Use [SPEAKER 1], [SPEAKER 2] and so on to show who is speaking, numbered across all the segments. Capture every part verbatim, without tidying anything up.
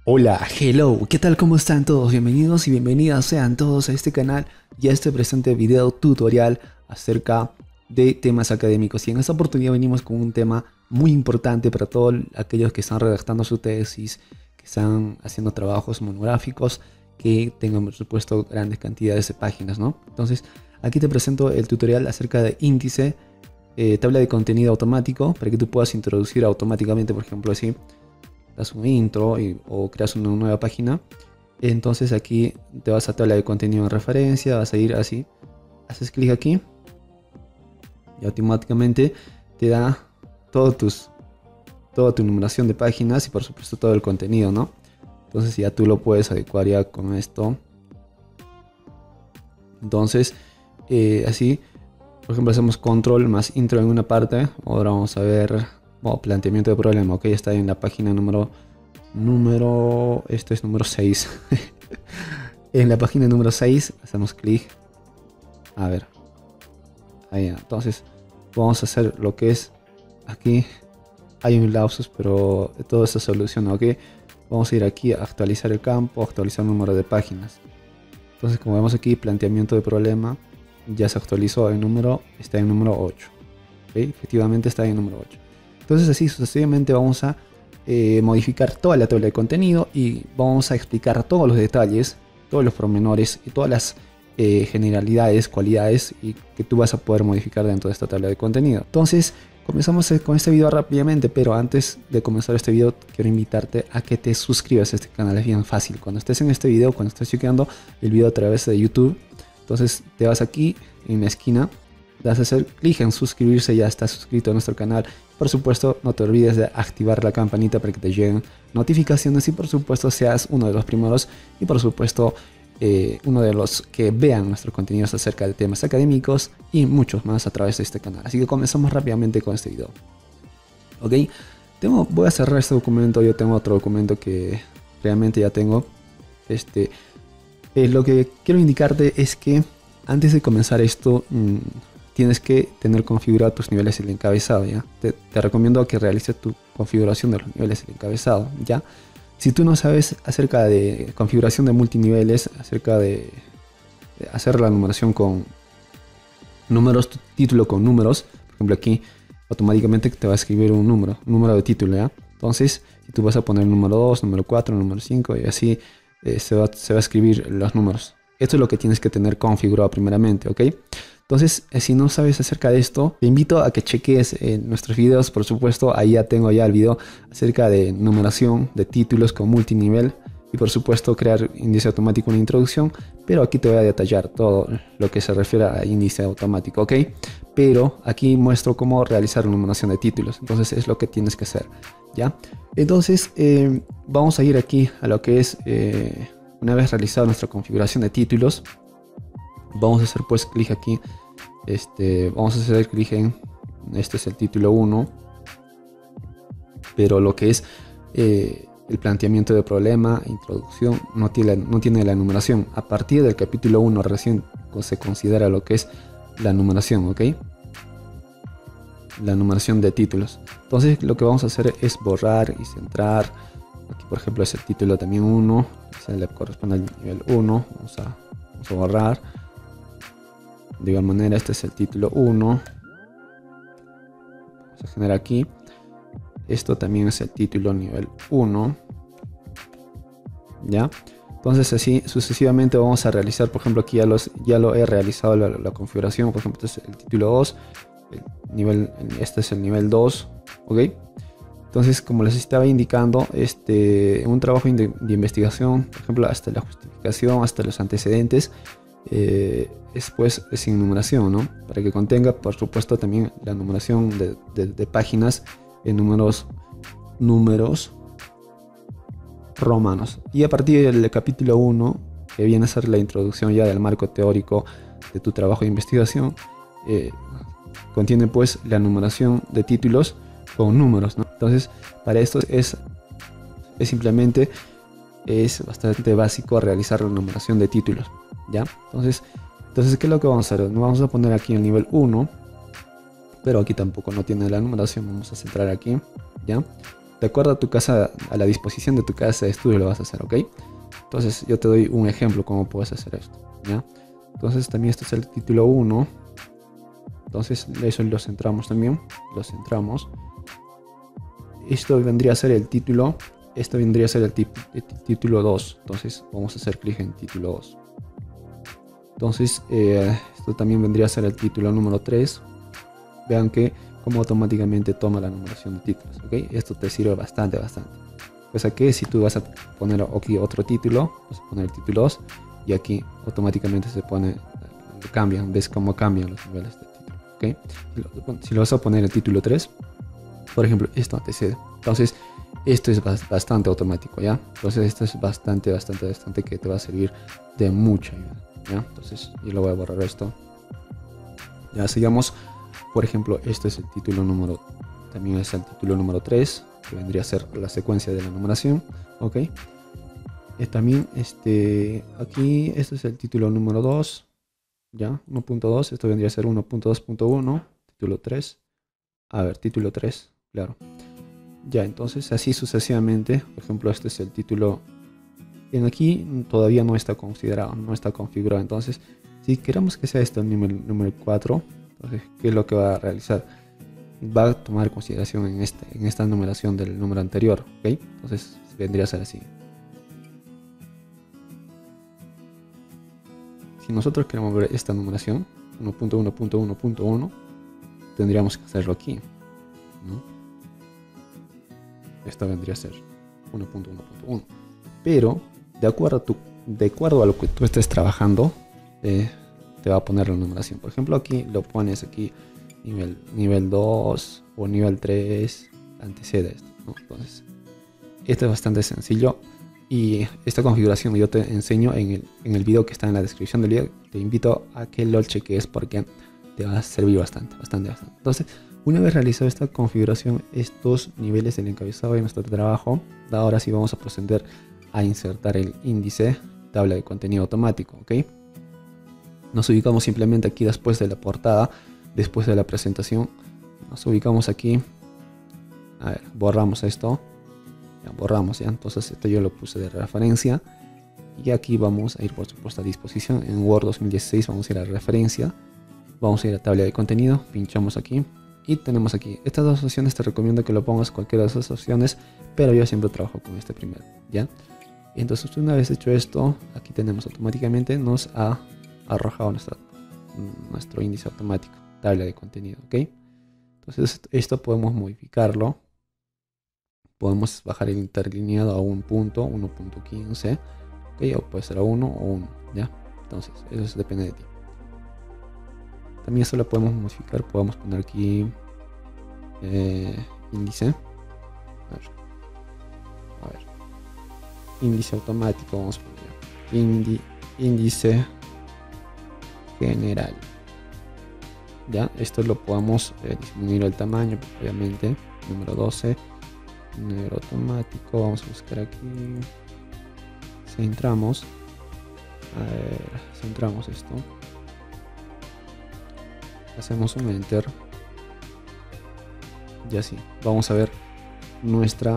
[SPEAKER 1] Hola, hello, ¿qué tal? ¿Cómo están todos? Bienvenidos y bienvenidas sean todos a este canal y a este presente video tutorial acerca de temas académicos. Y en esta oportunidad venimos con un tema muy importante para todos aquellos que están redactando su tesis, que están haciendo trabajos monográficos, que tengan por supuesto grandes cantidades de páginas, ¿no? Entonces, aquí te presento el tutorial acerca de índice, eh, tabla de contenido automático, para que tú puedas introducir automáticamente, por ejemplo, así das un intro y, o creas una nueva página. Entonces aquí te vas a tabla de contenido en referencia, vas a ir así, haces clic aquí y automáticamente te da todos tus, toda tu numeración de páginas y por supuesto todo el contenido, ¿no? Entonces ya tú lo puedes adecuar ya con esto. Entonces eh, así, por ejemplo, hacemos control más intro en una parte. Ahora vamos a ver, bueno, planteamiento de problema. Ok, está en la página número número este es número seis. En la página número seis hacemos clic. A ver, ahí. Entonces vamos a hacer lo que es aquí. Hay un lapsus, pero todo se soluciona. Ok, vamos a ir aquí a actualizar el campo, actualizar el número de páginas. Entonces, como vemos aquí, planteamiento de problema ya se actualizó. El número está en número ocho. ¿Okay? Efectivamente está en número ocho. Entonces así sucesivamente vamos a eh, modificar toda la tabla de contenido y vamos a explicar todos los detalles, todos los pormenores y todas las eh, generalidades, cualidades y que tú vas a poder modificar dentro de esta tabla de contenido. Entonces comenzamos con este video rápidamente, pero antes de comenzar este video quiero invitarte a que te suscribas a este canal. Es bien fácil. Cuando estés en este video, cuando estés chequeando el video a través de YouTube, entonces te vas aquí en la esquina, das a hacer clic en suscribirse, ya estás suscrito a nuestro canal. Por supuesto, no te olvides de activar la campanita para que te lleguen notificaciones y por supuesto seas uno de los primeros y por supuesto eh, uno de los que vean nuestros contenidos acerca de temas académicos y muchos más a través de este canal. Así que comenzamos rápidamente con este video. Ok, tengo, voy a cerrar este documento. Yo tengo otro documento que realmente ya tengo. Este, eh, lo que quiero indicarte es que antes de comenzar esto, mmm, tienes que tener configurado tus niveles del encabezado, ¿ya? Te, te recomiendo que realices tu configuración de los niveles del encabezado, ¿ya? Si tú no sabes acerca de configuración de multiniveles, acerca de, de hacer la numeración con números, tu título con números, por ejemplo aquí automáticamente te va a escribir un número, un número de título, ¿ya? Entonces, si tú vas a poner número dos, número cuatro, número cinco y así eh, se, va, se va a escribir los números. Esto es lo que tienes que tener configurado primeramente, ¿ok? Entonces, si no sabes acerca de esto, te invito a que cheques eh, nuestros videos. Por supuesto, ahí ya tengo ya el video acerca de numeración de títulos con multinivel y por supuesto crear índice automático en la introducción, pero aquí te voy a detallar todo lo que se refiere a índice automático, ¿ok? Pero aquí muestro cómo realizar la numeración de títulos. Entonces es lo que tienes que hacer, ¿ya? Entonces eh, vamos a ir aquí a lo que es, eh, una vez realizada nuestra configuración de títulos, vamos a hacer pues clic aquí. Este, vamos a hacer clic en, este es el título uno, pero lo que es eh, el planteamiento de problema, introducción, no tiene, no tiene la numeración. A partir del capítulo uno recién se considera lo que es la numeración, ¿ok? La numeración de títulos. Entonces lo que vamos a hacer es borrar y centrar. Aquí por ejemplo es el título también uno, se le corresponde al nivel uno, vamos a, vamos a borrar. De igual manera este es el título uno, vamos a generar aquí. Esto también es el título nivel uno, ¿ya? Entonces así sucesivamente vamos a realizar. Por ejemplo aquí ya, los, ya lo he realizado la, la configuración. Por ejemplo este es el título dos, el nivel, este es el nivel dos, ¿ok? Entonces, como les estaba indicando, este, un trabajo de, de investigación, por ejemplo hasta la justificación, hasta los antecedentes, Eh, es pues sin numeración, ¿no? Para que contenga por supuesto también la numeración de, de, de páginas en números números romanos. Y a partir del capítulo uno, que viene a ser la introducción ya del marco teórico de tu trabajo de investigación, eh, contiene pues la numeración de títulos con números, ¿no? Entonces para esto es, es simplemente es bastante básico realizar la numeración de títulos, ¿ya? Entonces, entonces ¿qué es lo que vamos a hacer? Nos vamos a poner aquí el nivel uno, pero aquí tampoco no tiene la numeración. Vamos a centrar aquí, ¿ya? de acuerdo a tu casa, a la disposición de tu casa de estudio lo vas a hacer, ¿ok? Entonces yo te doy un ejemplo cómo puedes hacer esto, ¿ya? Entonces también este es el título uno. Entonces eso lo centramos también, lo centramos. Esto vendría a ser el título, esto vendría a ser el, el título dos. Entonces vamos a hacer clic en título dos. Entonces eh, esto también vendría a ser el título número tres. Vean que como automáticamente toma la numeración de títulos, ¿ok? Esto te sirve bastante, bastante. Pues aquí si tú vas a poner aquí otro título, vas a poner el título dos y aquí automáticamente se pone, cambian, ves cómo cambian los niveles de título, ¿ok? Si lo vas a poner el título tres, por ejemplo, esto antecede. Entonces, esto es bastante automático, ¿ya? Entonces, esto es bastante, bastante, bastante que te va a servir de mucha ayuda, ¿ya? Entonces, yo lo voy a borrar esto. Ya, sigamos. Por ejemplo, este es el título número, también es el título número tres, que vendría a ser la secuencia de la numeración, ¿ok? Y también, este, aquí, este es el título número dos, ¿ya? uno punto dos, esto vendría a ser uno punto dos punto uno, título tres. A ver, título tres. Claro. Ya, entonces así sucesivamente. Por ejemplo, este es el título. En aquí todavía no está considerado, no está configurado. Entonces, si queremos que sea este el número, número cuatro, entonces, ¿qué es lo que va a realizar? Va a tomar consideración en, este, en esta numeración del número anterior, ¿ok? Entonces, vendría a ser así. Si nosotros queremos ver esta numeración, uno punto uno punto uno punto uno, tendríamos que hacerlo aquí, ¿no? Esta vendría a ser uno punto uno punto uno. Pero, de acuerdo a, tu, de acuerdo a lo que tú estés trabajando, eh, te va a poner la numeración. Por ejemplo, aquí lo pones aquí nivel, nivel dos o nivel tres, antecede esto, ¿no? Entonces, esto es bastante sencillo. Y esta configuración yo te enseño en el, en el video que está en la descripción del video. Te invito a que lo cheques porque te va a servir bastante, bastante, bastante. Entonces, una vez realizado esta configuración, estos niveles del encabezado de nuestro trabajo, ahora sí vamos a proceder a insertar el índice, tabla de contenido automático, ¿ok? Nos ubicamos simplemente aquí después de la portada, después de la presentación. Nos ubicamos aquí. A ver, borramos esto. Ya, borramos ya, entonces esto yo lo puse de referencia. Y aquí vamos a ir por supuesto a disposición. En Word dos mil dieciséis vamos a ir a referencia. Vamos a ir a tabla de contenido, pinchamos aquí. Y tenemos aquí estas dos opciones, te recomiendo que lo pongas cualquiera de esas opciones, pero yo siempre trabajo con este primero, ¿ya? Y entonces una vez hecho esto, aquí tenemos automáticamente, nos ha arrojado nuestra, nuestro índice automático, tabla de contenido, ¿ok? Entonces esto podemos modificarlo, podemos bajar el interlineado a un punto, uno punto quince, ¿ok? O puede ser a uno o uno, ¿ya? Entonces eso depende de ti. También esto lo podemos modificar, podemos poner aquí eh, índice. A ver. A ver. Índice automático, vamos a poner Indi, índice general. Ya, esto lo podemos eh, disminuir el tamaño, obviamente. Número doce. Número automático, vamos a buscar aquí. Centramos. A ver, centramos esto. Hacemos un enter. Y así vamos a ver nuestra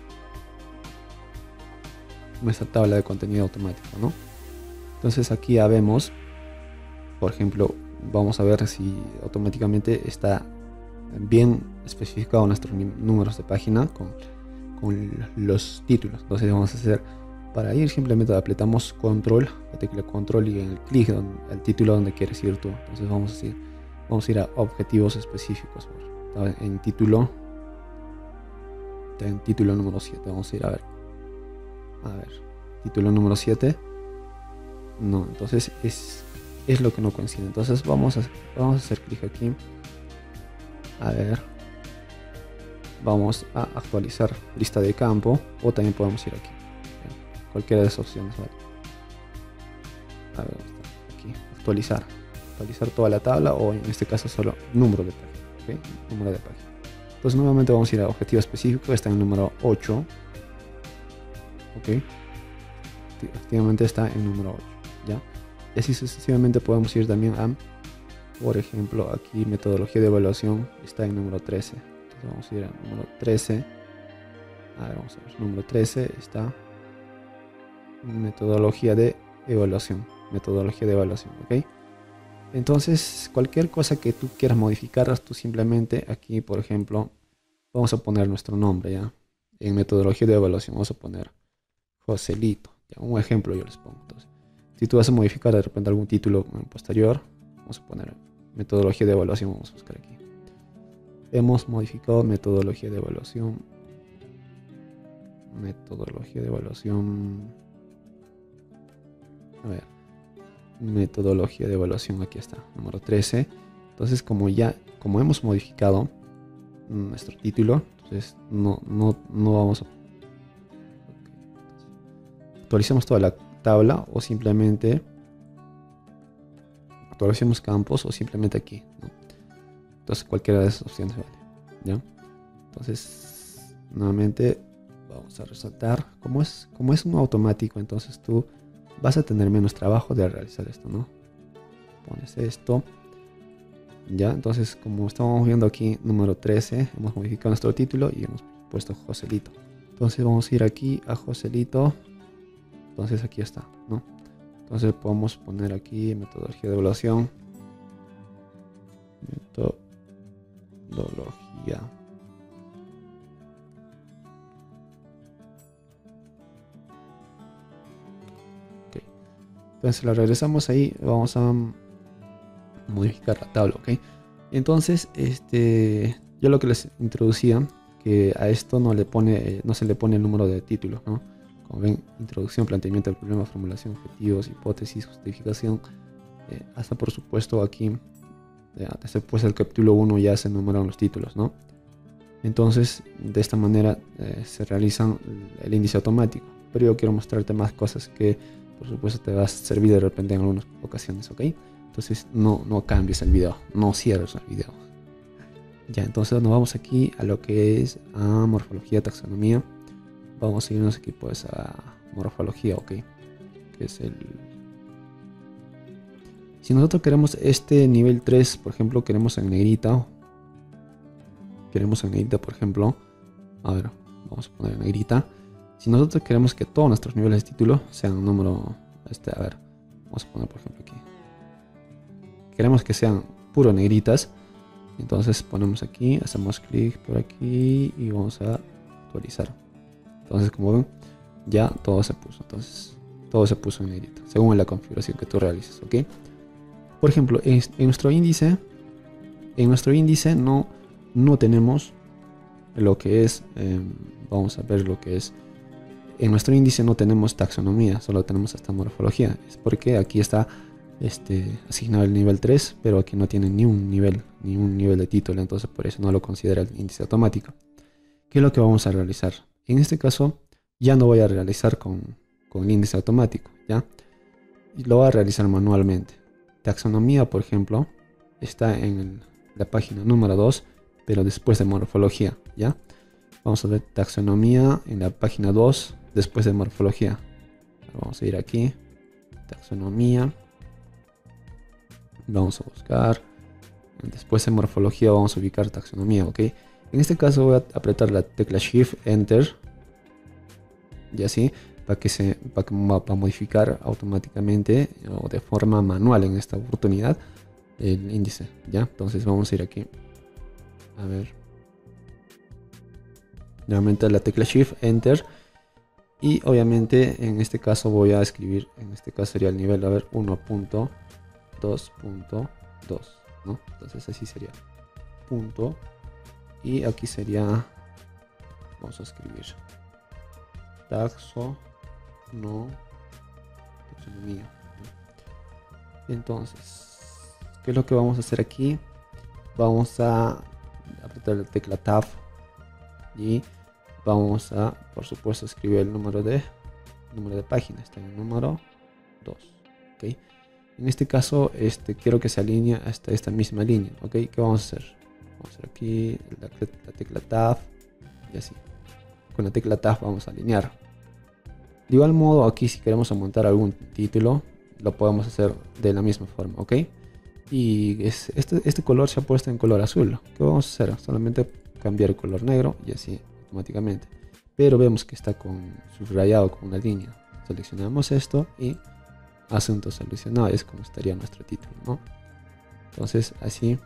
[SPEAKER 1] nuestra tabla de contenido automático, ¿no? Entonces aquí ya vemos, por ejemplo, vamos a ver si automáticamente está bien especificado nuestros números de página con, con los títulos. Entonces vamos a hacer, para ir simplemente apretamos control, la tecla control y en el clic donde, el título donde quieres ir tú. Entonces vamos a decir, vamos a ir a objetivos específicos. En título, en título número siete, vamos a ir a ver. A ver, título número siete. No, entonces es, es lo que no coincide. Entonces vamos a, vamos a hacer clic aquí. A ver. Vamos a actualizar lista de campo. O también podemos ir aquí. Cualquiera de esas opciones, ¿vale? A ver, aquí. Actualizar. Actualizar toda la tabla o en este caso solo número de página. ¿Okay? Número de página. Entonces nuevamente vamos a ir a objetivo específico. Está en el número ocho. Ok. Efectivamente está en el número ocho. ¿Ya? Y así sucesivamente podemos ir también a, por ejemplo, aquí metodología de evaluación está en número trece. Entonces vamos a ir al número trece. A ver, vamos a ver, número trece está metodología de evaluación. Metodología de evaluación, ¿ok? Entonces, cualquier cosa que tú quieras modificar, tú simplemente aquí, por ejemplo, vamos a poner nuestro nombre, ¿ya? En metodología de evaluación vamos a poner Joselito. ¿Ya? Un ejemplo yo les pongo. Entonces, si tú vas a modificar de repente algún título posterior, vamos a poner metodología de evaluación, vamos a buscar aquí. Hemos modificado metodología de evaluación. Metodología de evaluación. A ver. Metodología de evaluación, aquí está, número trece. Entonces, como ya, como hemos modificado nuestro título, entonces no, no, no vamos a actualizamos toda la tabla o simplemente actualicemos campos o simplemente aquí, ¿no? Entonces cualquiera de esas opciones vale, ¿ya? Entonces nuevamente vamos a resaltar como es, como es un automático, entonces tú vas a tener menos trabajo de realizar esto, ¿no? Pones esto, ya, entonces como estamos viendo aquí número trece, hemos modificado nuestro título y hemos puesto Joselito. Entonces vamos a ir aquí a Joselito. Entonces aquí está, ¿no? Entonces podemos poner aquí metodología de evaluación. Metodología. Ok. Entonces la regresamos ahí. Vamos a modificar la tabla, ¿ok? Entonces, este, yo lo que les introducía, que a esto no le pone, no se le pone el número de título, ¿no? Como ven, introducción, planteamiento del problema, formulación, objetivos, hipótesis, justificación. Eh, hasta por supuesto aquí, eh, después del capítulo uno ya se enumeran los títulos, ¿no? Entonces, de esta manera eh, se realizan el índice automático. Pero yo quiero mostrarte más cosas que, por supuesto, te va a servir de repente en algunas ocasiones, ¿ok? Entonces, no, no cambies el video, no cierres el video. Ya, entonces nos vamos aquí a lo que es a morfología, taxonomía. Vamos a irnos aquí pues a morfología, ok, que es el... Si nosotros queremos este nivel tres, por ejemplo, queremos en negrita, queremos en negrita, por ejemplo, a ver, vamos a poner en negrita. Si nosotros queremos que todos nuestros niveles de título sean un número, este, a ver, vamos a poner por ejemplo aquí, queremos que sean puro negritas, entonces ponemos aquí, hacemos clic por aquí y vamos a actualizar. Entonces, como ven, ya todo se puso. Entonces, todo se puso en negrito, según la configuración que tú realices, ¿ok? Por ejemplo, en, en nuestro índice, en nuestro índice no, no tenemos lo que es, eh, vamos a ver lo que es, en nuestro índice no tenemos taxonomía, solo tenemos hasta morfología. Es porque aquí está este, asignado el nivel tres, pero aquí no tiene ni un nivel, ni un nivel de título, entonces por eso no lo considera el índice automático. ¿Qué es lo que vamos a realizar? En este caso, ya no voy a realizar con, con el índice automático, ¿ya? Y lo voy a realizar manualmente. Taxonomía, por ejemplo, está en el, la página número dos, pero después de morfología, ¿ya? Vamos a ver taxonomía en la página dos, después de morfología. Vamos a ir aquí, taxonomía. Vamos a buscar. Después de morfología vamos a ubicar taxonomía, ¿ok? En este caso voy a apretar la tecla Shift, Enter, y así, para que se para, para modificar automáticamente o de forma manual en esta oportunidad el índice, ¿ya? Entonces vamos a ir aquí, a ver, nuevamente la tecla Shift, Enter, y obviamente en este caso voy a escribir, en este caso sería el nivel, a ver, uno punto dos punto dos, ¿no? Entonces así sería, punto. Y aquí sería, vamos a escribir taxo, no, taxonomía. Entonces, ¿qué es lo que vamos a hacer aquí? Vamos a apretar la tecla Tab y vamos a, por supuesto, escribir el número de número de página. Está en el número dos, ¿ok? En este caso, este, quiero que se alinee hasta esta misma línea, ¿ok? ¿Qué vamos a hacer? Vamos a hacer aquí la, la tecla Tab y así. Con la tecla Tab vamos a alinear. De igual modo, aquí si queremos aumentar algún título, lo podemos hacer de la misma forma, ¿ok? Y es, este, este color se ha puesto en color azul. ¿Qué vamos a hacer? Solamente cambiar el color negro y así automáticamente. pero vemos que está con subrayado con una línea. Seleccionamos esto y asunto solucionado, es como estaría nuestro título, ¿no? Entonces así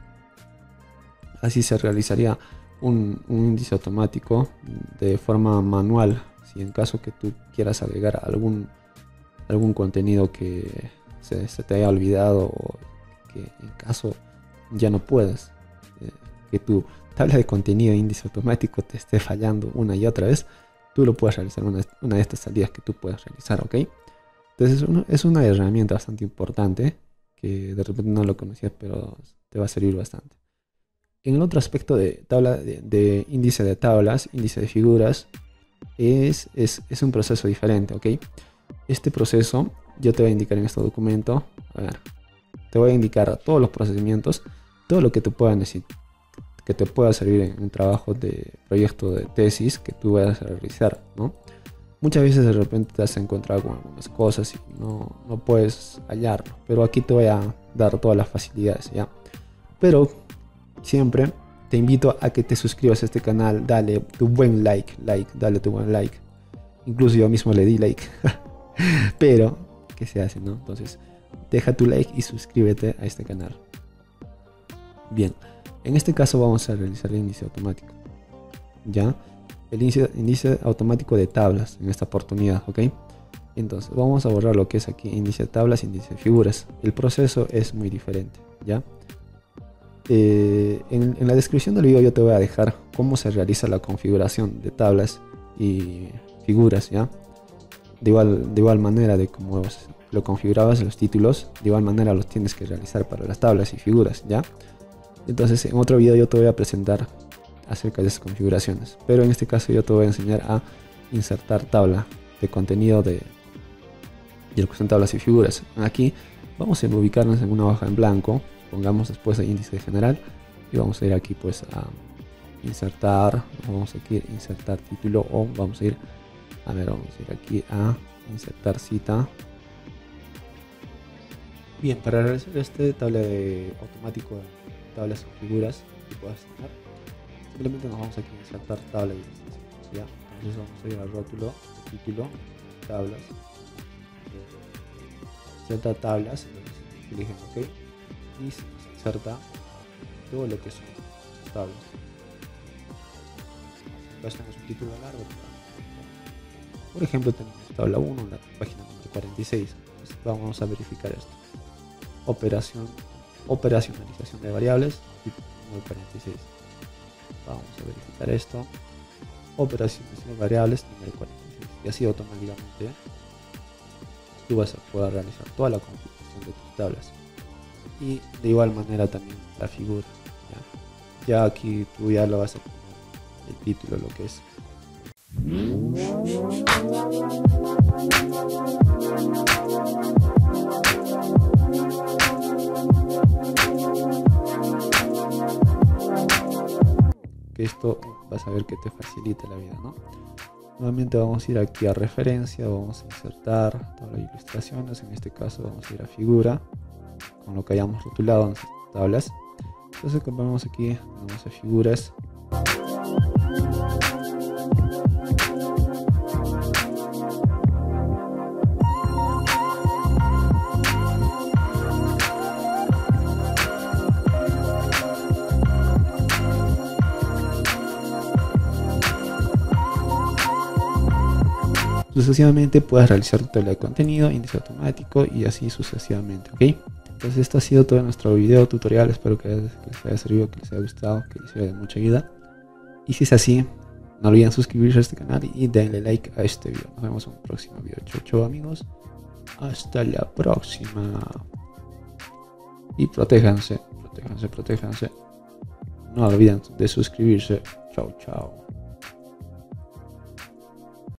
[SPEAKER 1] así se realizaría un, un índice automático de forma manual, si en caso que tú quieras agregar algún algún contenido que se, se te haya olvidado, o que en caso ya no puedas, eh, que tu tabla de contenido de índice automático te esté fallando una y otra vez, tú lo puedes realizar una, una de estas salidas que tú puedes realizar, ¿ok? Entonces uno, es una herramienta bastante importante que de repente no lo conocías, pero te va a servir bastante. En el otro aspecto de tabla de, de índice de tablas, índice de figuras, es, es, es un proceso diferente, ¿ok? Este proceso yo te voy a indicar en este documento. A ver, te voy a indicar todos los procedimientos, todo lo que te pueda necesitar, que te pueda servir en un trabajo de proyecto de tesis que tú vayas a realizar, ¿no? Muchas veces de repente te has encontrado con algunas cosas y no, no puedes hallarlo, pero aquí te voy a dar todas las facilidades, ¿ya? Pero siempre te invito a que te suscribas a este canal, dale tu buen like, like, dale tu buen like. Incluso yo mismo le di like. Pero, ¿qué se hace, no? Entonces, deja tu like y suscríbete a este canal. Bien, en este caso vamos a realizar el índice automático. ¿Ya? El índice, índice automático de tablas en esta oportunidad, ¿ok? Entonces, vamos a borrar lo que es aquí índice de tablas, índice de figuras. El proceso es muy diferente, ¿ya? Eh, en, en la descripción del video yo te voy a dejar cómo se realiza la configuración de tablas y figuras, ¿ya? De igual, de igual manera de cómo lo configurabas los títulos, de igual manera los tienes que realizar para las tablas y figuras, ¿ya? Entonces en otro video yo te voy a presentar acerca de esas configuraciones, pero en este caso yo te voy a enseñar a insertar tabla de contenido de, de lo que son tablas y figuras. Aquí vamos a ubicarnos en una hoja en blanco, pongamos después el índice general y vamos a ir aquí pues a insertar, vamos a ir a insertar título, o vamos a ir a ver, vamos a ir aquí a insertar cita. Bien, para realizar este tabla de automático de tablas o figuras que puedas tener, simplemente nos vamos aquí a insertar tabla y listación, ¿ya? Entonces vamos a ir al rótulo, título, tablas, insertar tablas, entonces eligen OK y se nos inserta todo lo que son tablas. Acá tenemos un título largo. Por ejemplo, tenemos tabla uno en la página número cuarenta y seis. Entonces, vamos a verificar esto. Operación, operacionalización de variables, número cuarenta y seis. Vamos a verificar esto. Operacionalización de variables, número cuarenta y seis. Y así automáticamente tú vas a poder realizar toda la configuración de tus tablas. Y de igual manera también la figura. Ya, ya aquí tú ya lo vas a poner el título, lo que es. Que esto vas a ver que te facilita la vida, ¿no? Nuevamente vamos a ir aquí a referencia, vamos a insertar tabla de ilustraciones, en este caso vamos a ir a figura, con lo que hayamos rotulado en nuestras tablas. Entonces vamos aquí, vamos a figuras. Sucesivamente puedes realizar tu tabla de contenido, índice automático y así sucesivamente, ¿ok? Entonces esto ha sido todo nuestro video tutorial, espero que les haya servido, que les haya gustado, que les sea de mucha ayuda. Y si es así, no olviden suscribirse a este canal y denle like a este video. Nos vemos en un próximo video. Chau, chau amigos, hasta la próxima. Y protéjanse, protéjanse, protéjanse. No olviden de suscribirse. Chau, chau.